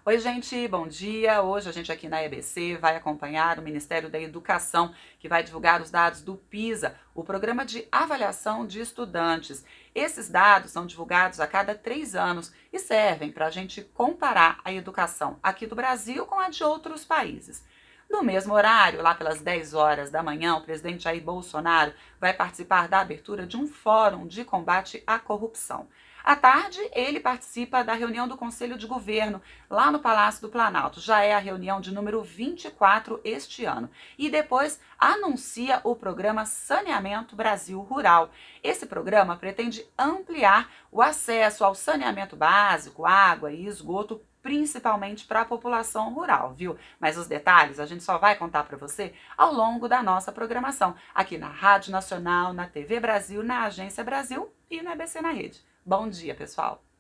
Oi, gente, bom dia. Hoje a gente aqui na EBC vai acompanhar o Ministério da Educação, que vai divulgar os dados do PISA, o Programa de Avaliação de Estudantes. Esses dados são divulgados a cada 3 anos e servem para a gente comparar a educação aqui do Brasil com a de outros países. No mesmo horário, lá pelas 10 horas da manhã, o presidente Jair Bolsonaro vai participar da abertura de um fórum de combate à corrupção. À tarde, ele participa da reunião do Conselho de Governo, lá no Palácio do Planalto. Já é a reunião de número 24 este ano. E depois anuncia o programa Saneamento Brasil Rural. Esse programa pretende ampliar o acesso ao saneamento básico, água e esgoto, principalmente para a população rural, viu? Mas os detalhes a gente só vai contar para você ao longo da nossa programação, aqui na Rádio Nacional, na TV Brasil, na Agência Brasil e na EBC na Rede. Bom dia, pessoal!